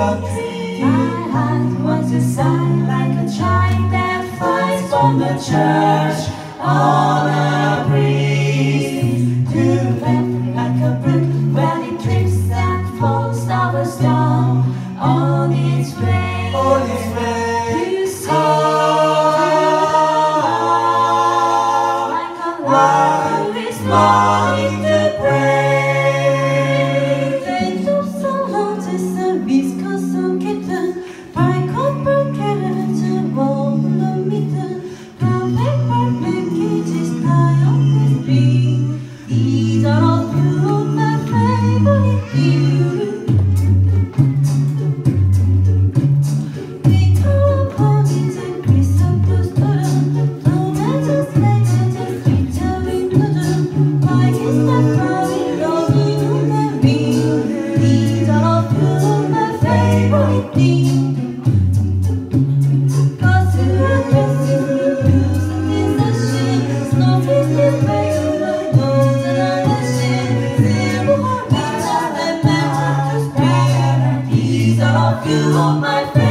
of dreams. My heart was a sign like a child that flies from the church on a breeze. To left like a brook when it drifts and falls of a stone on its way. On its way. You see, like a lion is longing to pray. Tänk upp så långt sen viskosoketen 발컵벌개를 머물러 밑은 Pages tie on his feet. These are all few of my favorite views. We call upon it and Christopher's daughter. Don't just make it a creature we put up. Like it's not probably loving on the ring. These are all few of my favorite things. Cause you are dressing in you are my friend.